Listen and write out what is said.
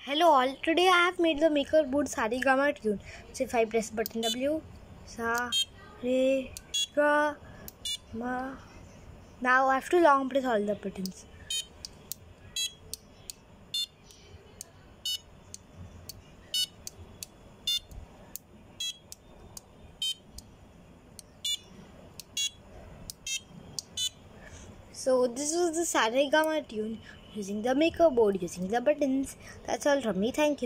Hello all, today I have made the Makerboard Sarigama tune. So if I press button W, Sa, Re, Ga, Ma. Now I have to long press all the buttons. So this was the Sarigama tune using the Makerboard, using the buttons. That's all from me, thank you.